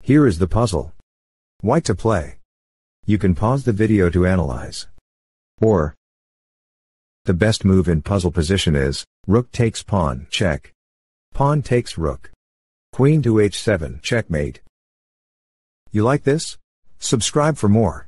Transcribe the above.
Here is the puzzle. White to play. You can pause the video to analyze. Or, the best move in puzzle position is, rook takes pawn, check. Pawn takes rook. Queen to h7, checkmate. You like this? Subscribe for more.